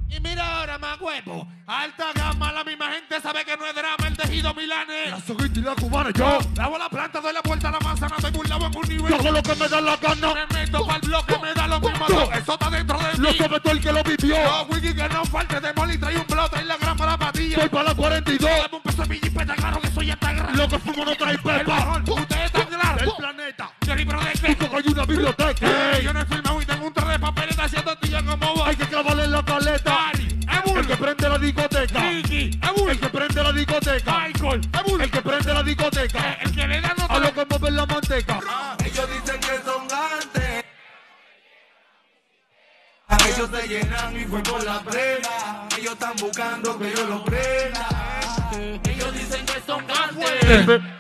Y mira ahora, más huevo. Alta gama, la misma gente sabe que no es drama el tejido milanes. La soguita y la cubana, yo. Lavo la planta, doy la vuelta a la manzana, estoy burlado en un nivel. Yo hago lo que me da la gana. Me meto pa'l bloque, me da lo mismo. Yo. Eso está dentro de Lo mí. sabe todo el que lo vivió. Yo, Wiki, que no falte de moli, trae un blog, trae la grama, la patilla. Voy para la 42. Dame un peso de pillipeta, claro que soy hasta grande. Lo que fumo no trae El pepa. mejor, usted es tan Del claro. planeta. ¿Qué libro de qué? Dijo que hay una biblioteca. Yo no he filmado y tengo un tren de papeleta haciendo tilla como va. Hay que clavarle en la caleta. Ari, El que prende la discoteca. Ricky, El que prende la discoteca. Michael, El que prende la discoteca. el que le da no A lo que mueve la manteca. Ellos dicen que son gantes. Ellos se llenan y fue por la prenda. Ellos están buscando que yo los prenda. Ellos dicen que son gantes.